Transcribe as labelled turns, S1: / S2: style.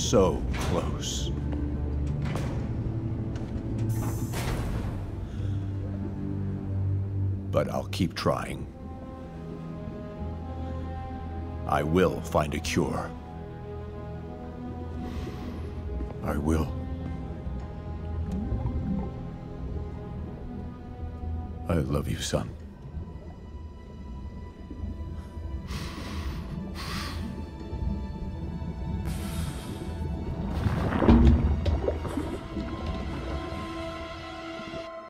S1: so close. But I'll keep trying. I will find a cure. I will. I love you, son.